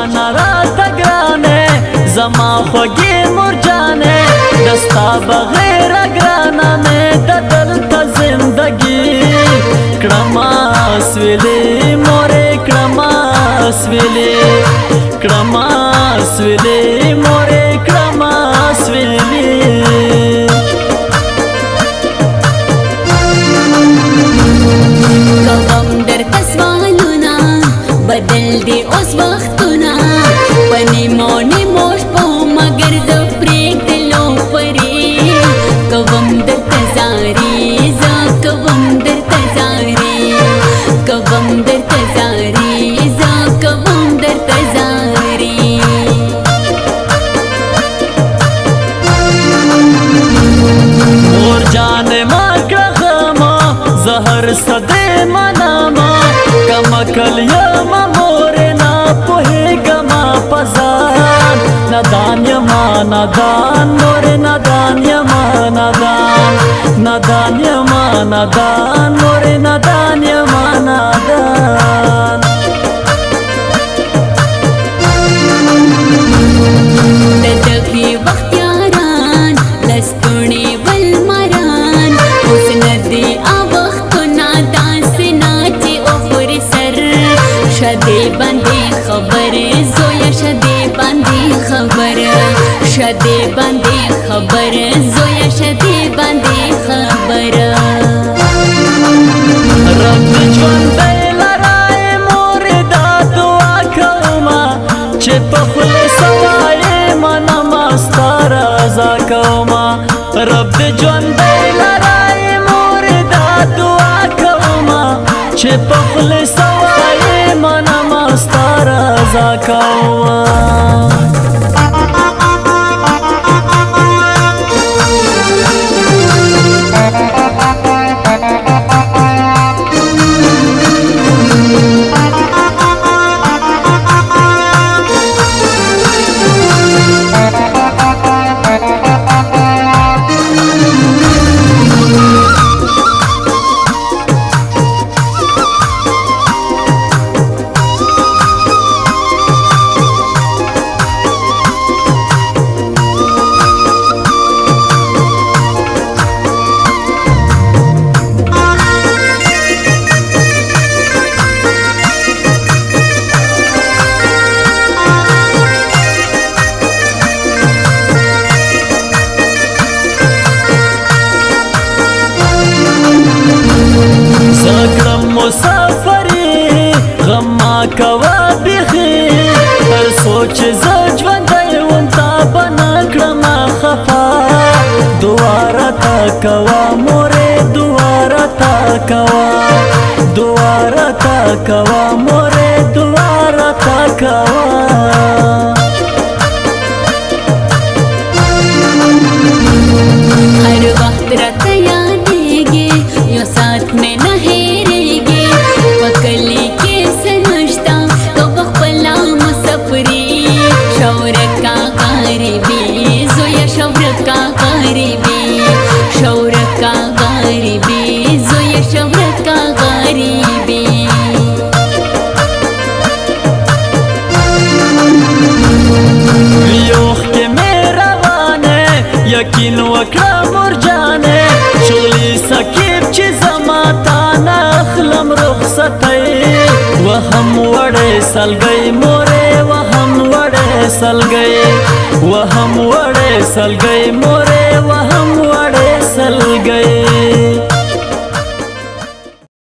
جانا راته ګرانې زما خوږې مرجانې دستا بغیر ګرانه مې د دلته زندګي کړما سویلې مورې کړما سویلې کړما سویلې مورې کړما سویلې کوم درته سوالونه بدل دي اوس وختونه په نیمو نیمو شپو مګر زه پرېږدلو پرې کوم درته زاري زه کوم درته زاري کوم درته زاري زه کوم درته زاري مور جانې ما کړه غمه زهر سدې منامه کم عقل یمه مورې نه پوهېږمه په ځان نادان یمه نادان مورې نادان یمه نادان نادان یمه نادان مورې نادان یمه نادان د دغې وخت یاران لستوڼې بل مران اوس نه دي وختونه داسې نه چې وخوري سر شه دې باندې خبر زویه شه دې باندې خبر شه دې باندې خبر زویه شه دې باندې خبر رب دې ژوندی لرای مورې دا دعا کومه چې په خولې سوایې منمه ستا رضا کومه رب دې ژوندی لرای مورې دا دعا کومه چې په خولې سوایې منمه ستا رضا کومه مسافری غم ما کوه بیخي هر سوچ زه ژوندی وم تا به نه کړمه خفا دعا راته کوه مورې دعا راته کوه دعا راته کوه مورې دعا راته کوه هر وخت راته یادېږي یو ساعت مې نه هېرېږي په کلي کې څه نشته که په خپله مسافري شورکه غریبي زویه شورکه غریبي شورکه غریبي زویه شورکه غریبي ویوخکې مې روانې یقین وکړه مرجانې شغلې سکیب چې زما تا نه اخلم رخصتۍ وهم وړې سلګۍ مورې وهم وړې سلګۍ وهم وړې سلګۍ مورې